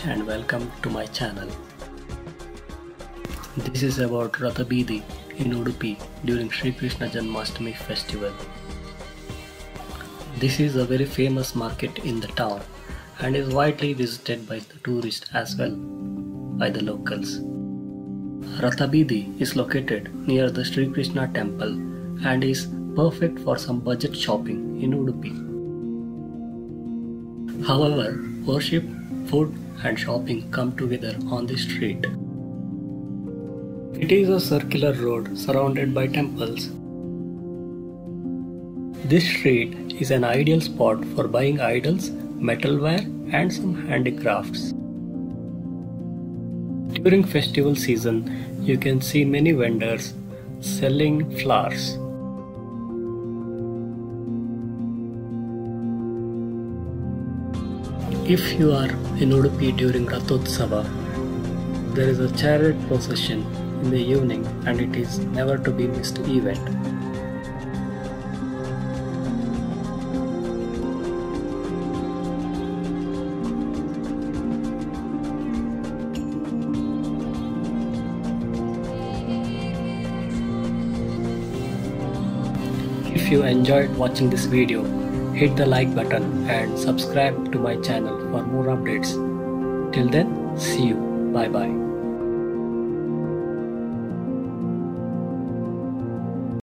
and welcome to my channel. This is about Rathabidi in Udupi during Sri Krishna Janmashtami festival. This is a very famous market in the town and is widely visited by the tourists as well by the locals. Rathabidi is located near the Sri Krishna temple and is perfect for some budget shopping in Udupi. However, worship, food and shopping come together on this street. It is a circular road surrounded by temples. This street is an ideal spot for buying idols, metalware and some handicrafts. During festival season, you can see many vendors selling flowers. If you are in Udupi during Rathotsava, there is a chariot procession in the evening and it is never to be missed event. If you enjoyed watching this video, hit the like button and subscribe to my channel for more updates. Till then, see you. Bye bye.